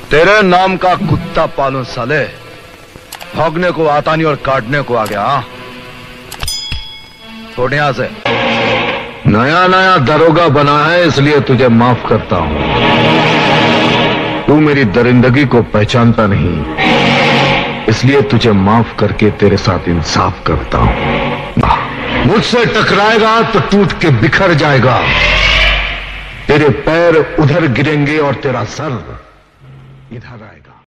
तेरे नाम का कुत्ता पालू साले, भौंकने को आता नहीं और काटने को आ गया। हाँ, छोड़ यहां से। नया नया दरोगा बना है इसलिए तुझे माफ करता हूं। तू मेरी दरिंदगी को पहचानता नहीं, इसलिए तुझे माफ करके तेरे साथ इंसाफ करता हूं। मुझसे टकराएगा तो टूट के बिखर जाएगा, तेरे पैर उधर गिरेंगे और तेरा सर इधर आएगा।